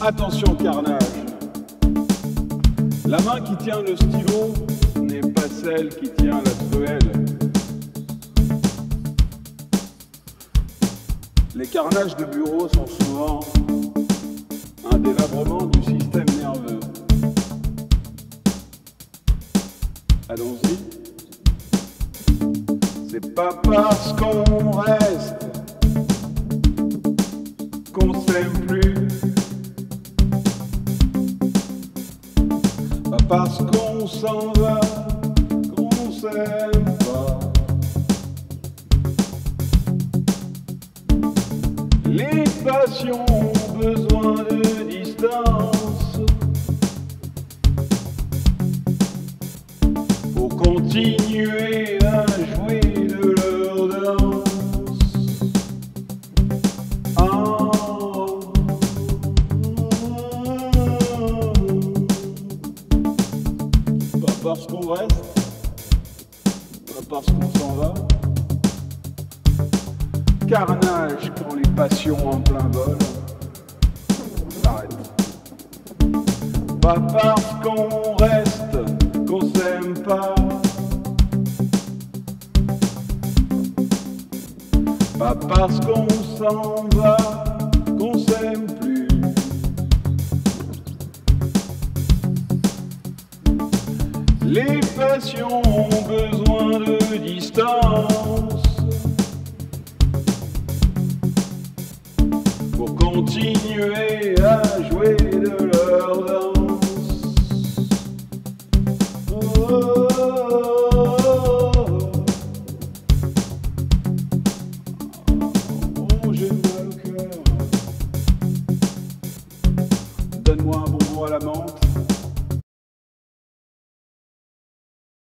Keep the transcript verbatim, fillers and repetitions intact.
Attention carnage, la main qui tient le stylo n'est pas celle qui tient la truelle. Les carnages de bureau sont souvent un délabrement du système nerveux. Allons-y. C'est pas parce qu'on reste qu'on s'aime plus, pas parce qu'on s'en va qu'on s'aime pas. Les passions ont besoin de distance pour continuer à jouer de leur danse. Oh. Pas parce qu'on reste, pas parce qu'on s'en va. Carnage quand les passions en plein vol s'arrêtent. Pas parce qu'on reste qu'on s'aime pas. Pas parce qu'on s'en va qu'on s'aime plus. Les passions ont besoin de distance pour continuer à jouer de leur danse. Oh, oh, j'ai mal au cœur. Donne-moi un bonbon à la menthe.